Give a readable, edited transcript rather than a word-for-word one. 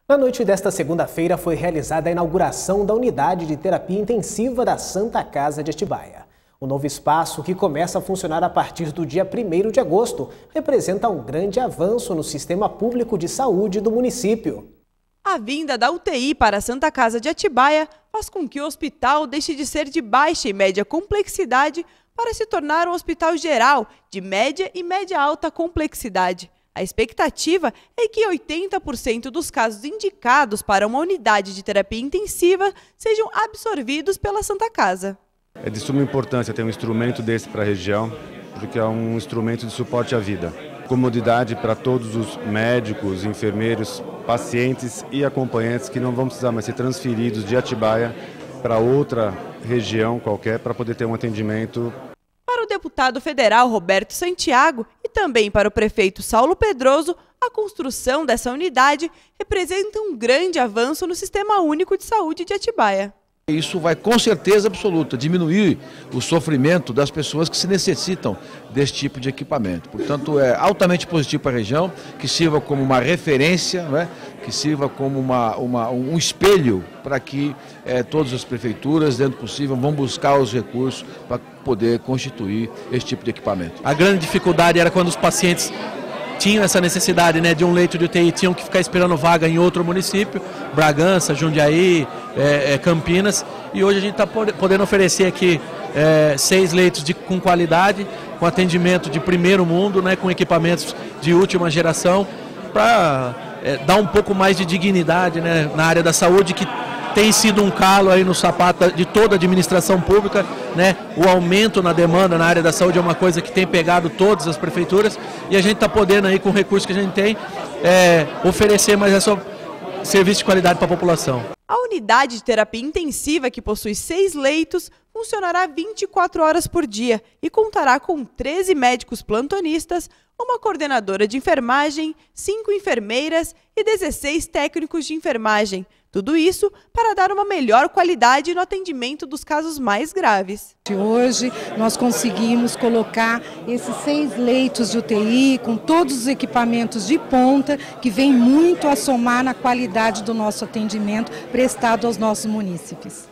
Na noite desta segunda-feira foi realizada a inauguração da unidade de terapia intensiva da Santa Casa de Atibaia. O novo espaço, que começa a funcionar a partir do dia 1º de agosto, representa um grande avanço no sistema público de saúde do município. A vinda da UTI para a Santa Casa de Atibaia faz com que o hospital deixe de ser de baixa e média complexidade para se tornar um hospital geral de média e média-alta complexidade. A expectativa é que 80% dos casos indicados para uma unidade de terapia intensiva sejam absorvidos pela Santa Casa. É de suma importância ter um instrumento desse para a região, porque é um instrumento de suporte à vida. Comodidade para todos os médicos, enfermeiros, pacientes e acompanhantes que não vão precisar mais ser transferidos de Atibaia para outra região qualquer para poder ter um atendimento. Para o deputado federal Roberto Santiago e também para o prefeito Saulo Pedroso, a construção dessa unidade representa um grande avanço no Sistema Único de Saúde de Atibaia. Isso vai, com certeza absoluta, diminuir o sofrimento das pessoas que se necessitam desse tipo de equipamento. Portanto, é altamente positivo para a região, que sirva como uma referência, né? Que sirva como um espelho para que todas as prefeituras, dentro do possível, vão buscar os recursos para poder constituir esse tipo de equipamento. A grande dificuldade era quando os pacientes tinham essa necessidade, né, de um leito de UTI, tinham que ficar esperando vaga em outro município, Bragança, Jundiaí, Campinas, e hoje a gente está podendo oferecer aqui 6 leitos com qualidade, com atendimento de primeiro mundo, né, com equipamentos de última geração, para dar um pouco mais de dignidade, né, na área da saúde, que tem sido um calo aí no sapato de toda a administração pública, né? O aumento na demanda na área da saúde é uma coisa que tem pegado todas as prefeituras e a gente está podendo aí, com o recurso que a gente tem, oferecer mais esse serviço de qualidade para a população. A unidade de terapia intensiva, que possui 6 leitos, funcionará 24 horas por dia e contará com 13 médicos plantonistas, uma coordenadora de enfermagem, 5 enfermeiras e 16 técnicos de enfermagem. Tudo isso para dar uma melhor qualidade no atendimento dos casos mais graves. Hoje nós conseguimos colocar esses 6 leitos de UTI com todos os equipamentos de ponta que vem muito a somar na qualidade do nosso atendimento prestado aos nossos munícipes.